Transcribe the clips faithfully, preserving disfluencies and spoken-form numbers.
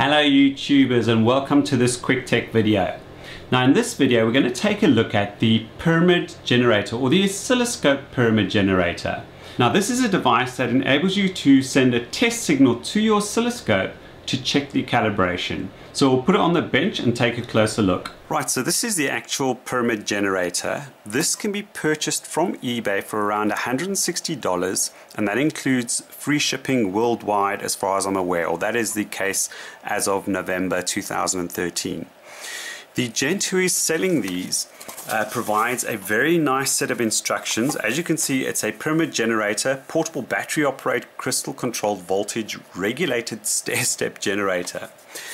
Hello YouTubers, and welcome to this quick tech video. Now in this video we're going to take a look at the Pyramid Generator, or the Oscilloscope Pyramid Generator. Now this is a device that enables you to send a test signal to your oscilloscope to check the calibration. So we'll put it on the bench and take a closer look. Right, so this is the actual Pyramid Generator. This can be purchased from eBay for around one hundred sixty dollars, and that includes free shipping worldwide as far as I'm aware, or that is the case as of November two thousand thirteen. The gent who is selling these uh, provides a very nice set of instructions. As you can see, it's a Pyramid Generator, portable battery operated crystal controlled voltage regulated stair-step generator.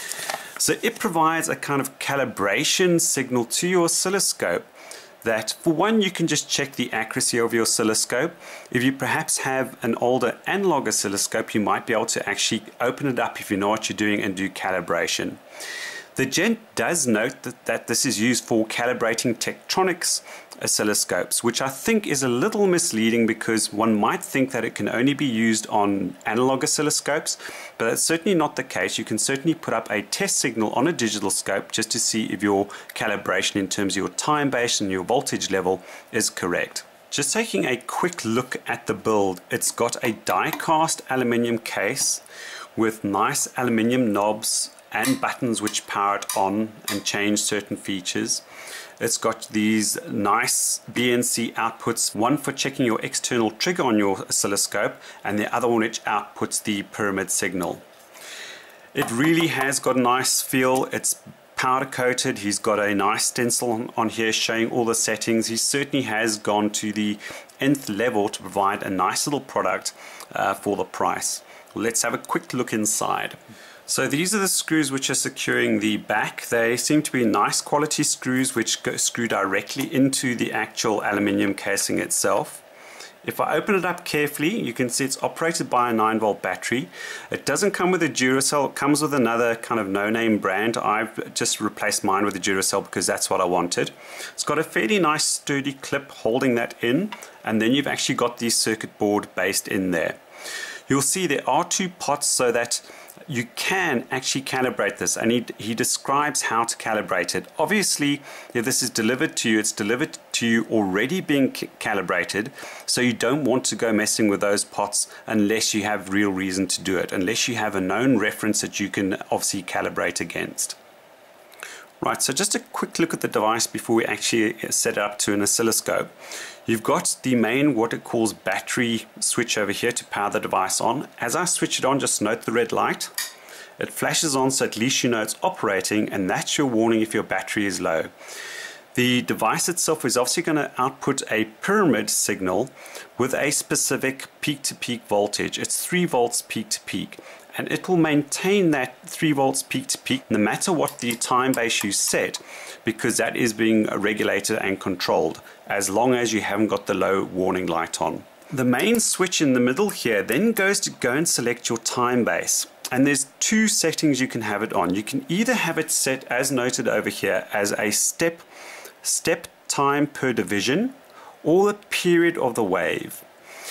So it provides a kind of calibration signal to your oscilloscope that, for one, you can just check the accuracy of your oscilloscope. If you perhaps have an older analog oscilloscope, you might be able to actually open it up if you know what you're doing and do calibration. The gent does note that, that this is used for calibrating TEKTRONIX oscilloscopes, which I think is a little misleading because one might think that it can only be used on analog oscilloscopes, but that's certainly not the case. You can certainly put up a test signal on a digital scope just to see if your calibration in terms of your time base and your voltage level is correct. Just taking a quick look at the build, it's got a die-cast aluminium case with nice aluminium knobs and buttons which power it on and change certain features. It's got these nice B N C outputs, one for checking your external trigger on your oscilloscope and the other one which outputs the pyramid signal. It really has got a nice feel. It's powder coated. He's got a nice stencil on here showing all the settings. He certainly has gone to the nth level to provide a nice little product uh, for the price. Let's have a quick look inside. So these are the screws which are securing the back. They seem to be nice quality screws which go, screw directly into the actual aluminium casing itself. If I open it up carefully, you can see it's operated by a nine volt battery. It doesn't come with a Duracell, it comes with another kind of no-name brand. I've just replaced mine with a Duracell because that's what I wanted. It's got a fairly nice sturdy clip holding that in, and then you've actually got the circuit board based in there. You'll see there are two pots so that you can actually calibrate this, and he, he describes how to calibrate it. Obviously, if this is delivered to you, it's delivered to you already being calibrated, so you don't want to go messing with those pots unless you have real reason to do it, unless you have a known reference that you can obviously calibrate against. Right, so just a quick look at the device before we actually set it up to an oscilloscope. You've got the main, what it calls battery switch over here to power the device on. As I switch it on, just note the red light. It flashes on so at least you know it's operating, and that's your warning if your battery is low. The device itself is obviously going to output a pyramid signal with a specific peak-to-peak voltage. It's three volts peak-to-peak. And it will maintain that three volts peak to peak no matter what the time base you set, because that is being regulated and controlled as long as you haven't got the low warning light on. The main switch in the middle here then goes to go and select your time base, and there's two settings you can have it on. You can either have it set, as noted over here, as a step step time per division or the period of the wave.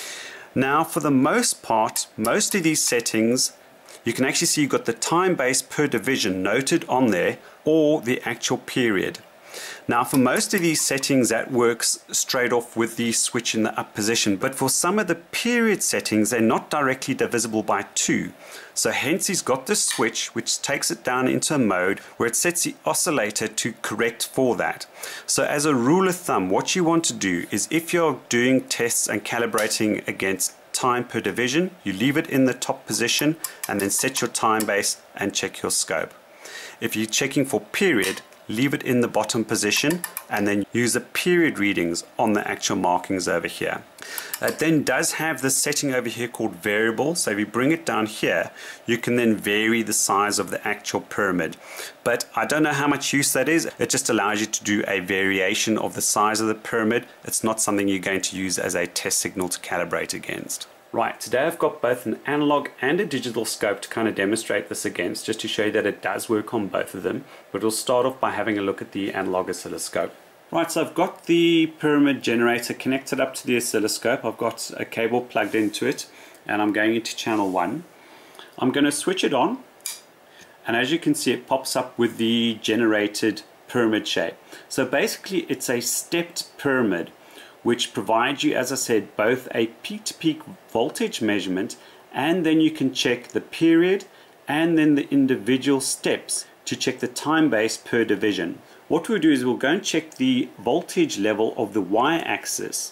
Now for the most part, most of these settings you can actually see you've got the time base per division noted on there, or the actual period. Now for most of these settings that works straight off with the switch in the up position, but for some of the period settings they're not directly divisible by two. So hence he's got this switch which takes it down into a mode where it sets the oscillator to correct for that. So as a rule of thumb, what you want to do is, if you're doing tests and calibrating against time per division, you leave it in the top position and then set your time base and check your scope. If you're checking for period, leave it in the bottom position and then use the period readings on the actual markings over here. It then does have this setting over here called variable, so if you bring it down here you can then vary the size of the actual pyramid, but I don't know how much use that is. It just allows you to do a variation of the size of the pyramid. It's not something you're going to use as a test signal to calibrate against. Right, today I've got both an analog and a digital scope to kind of demonstrate this against, just to show you that it does work on both of them. But we'll start off by having a look at the analog oscilloscope. Right, so I've got the Pyramid Generator connected up to the oscilloscope. I've got a cable plugged into it and I'm going into channel one. I'm going to switch it on and as you can see, it pops up with the generated pyramid shape. So basically it's a stepped pyramid which provides you, as I said, both a peak-to-peak voltage measurement, and then you can check the period and then the individual steps to check the time base per division. What we'll do is we'll go and check the voltage level of the y-axis.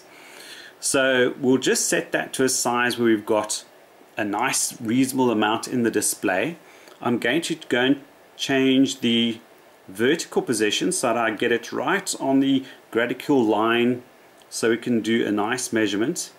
So we'll just set that to a size where we've got a nice reasonable amount in the display. I'm going to go and change the vertical position so that I get it right on the gradical line so we can do a nice measurement.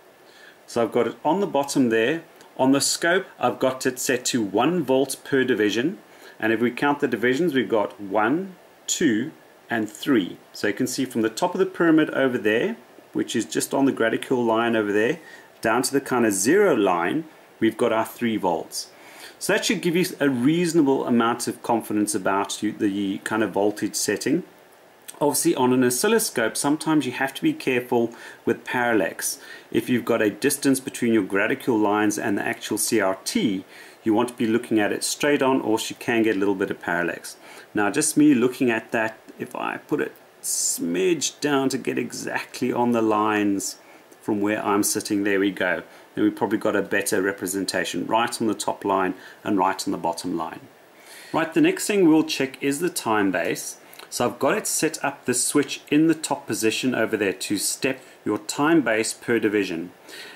So I've got it on the bottom there. On the scope I've got it set to one volt per division, and if we count the divisions we've got one, two and three. So you can see from the top of the pyramid over there, which is just on the gradical line over there, down to the kind of zero line, we've got our three volts. So that should give you a reasonable amount of confidence about the kind of voltage setting. Obviously on an oscilloscope sometimes you have to be careful with parallax. If you've got a distance between your gradical lines and the actual C R T, you want to be looking at it straight on, or you can get a little bit of parallax. Now just me looking at that, if I put it smidge down to get exactly on the lines from where I'm sitting, there we go. Then we've probably got a better representation right on the top line and right on the bottom line. Right, the next thing we'll check is the time base. So I've got it set up the switch in the top position over there to step your time base per division.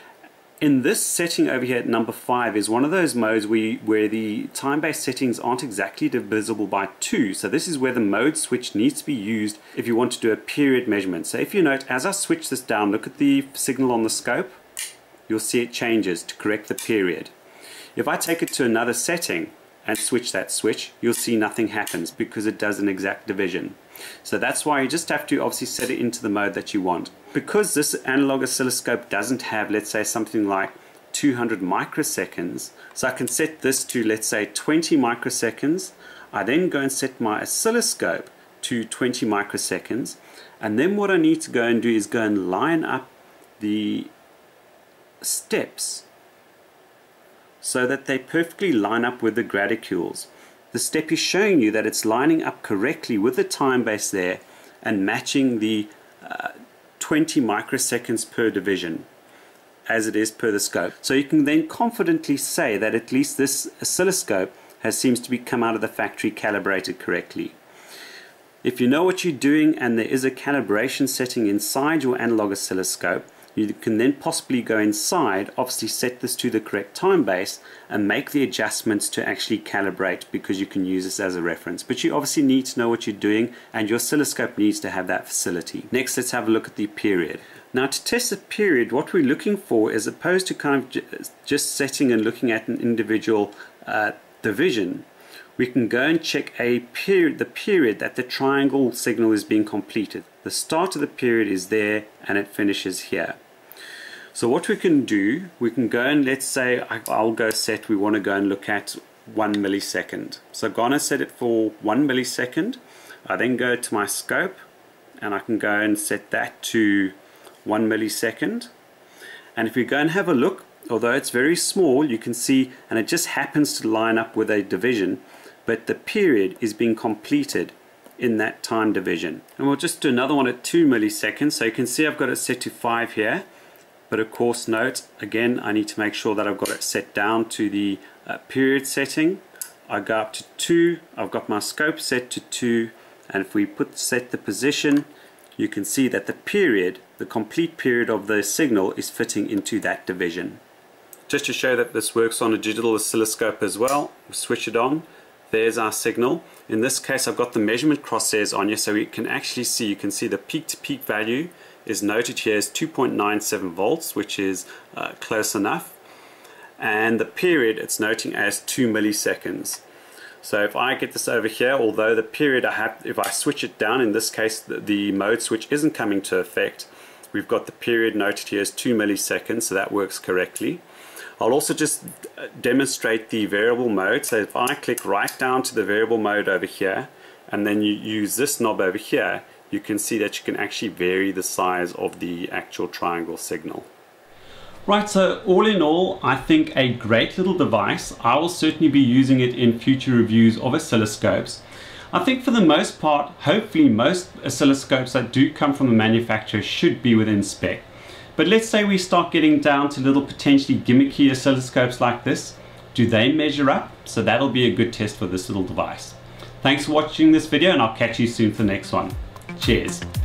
In this setting over here at number five is one of those modes where, where the time base settings aren't exactly divisible by two. So this is where the mode switch needs to be used if you want to do a period measurement. So if you note, as I switch this down, look at the signal on the scope, you'll see it changes to correct the period. If I take it to another setting and switch that switch, you'll see nothing happens because it does an exact division. So that's why you just have to obviously set it into the mode that you want. Because this analog oscilloscope doesn't have, let's say, something like two hundred microseconds, so I can set this to, let's say, twenty microseconds. I then go and set my oscilloscope to twenty microseconds, and then what I need to go and do is go and line up the steps so that they perfectly line up with the gradicules. The step is showing you that it's lining up correctly with the time base there and matching the uh, twenty microseconds per division as it is per the scope. So you can then confidently say that at least this oscilloscope has seems to be come out of the factory calibrated correctly. If you know what you're doing and there is a calibration setting inside your analog oscilloscope, you can then possibly go inside, obviously set this to the correct time base and make the adjustments to actually calibrate, because you can use this as a reference. But you obviously need to know what you're doing, and your oscilloscope needs to have that facility. Next, let's have a look at the period. Now, to test the period, what we're looking for, as opposed to kind of just setting and looking at an individual uh, division, we can go and check a period, the period that the triangle signal is being completed. The start of the period is there and it finishes here. So what we can do, we can go and, let's say I'll go set, we want to go and look at one millisecond. So I'm going to set it for one millisecond. I then go to my scope and I can go and set that to one millisecond. And if we go and have a look, although it's very small, you can see, and it just happens to line up with a division, but the period is being completed in that time division. And we'll just do another one at two milliseconds. So you can see I've got it set to five here. But of course, note, again, I need to make sure that I've got it set down to the uh, period setting. I go up to two, I've got my scope set to two, and if we put set the position, you can see that the period, the complete period of the signal is fitting into that division. Just to show that this works on a digital oscilloscope as well, we switch it on. There's our signal. In this case, I've got the measurement crosshairs on here, so we can actually see, you can see the peak-to-peak value is noted here as two point nine seven volts, which is uh, close enough. And the period, it's noting as two milliseconds. So if I get this over here, although the period I have, if I switch it down, in this case, the, the mode switch isn't coming to effect. We've got the period noted here as two milliseconds, so that works correctly. I'll also just demonstrate the variable mode. So if I click right down to the variable mode over here, and then you use this knob over here, you can see that you can actually vary the size of the actual triangle signal. Right, so all in all, I think a great little device. I will certainly be using it in future reviews of oscilloscopes. I think for the most part, hopefully most oscilloscopes that do come from the manufacturer should be within spec. But let's say we start getting down to little potentially gimmicky oscilloscopes like this. Do they measure up? So that'll be a good test for this little device. Thanks for watching this video, and I'll catch you soon for the next one. Cheers.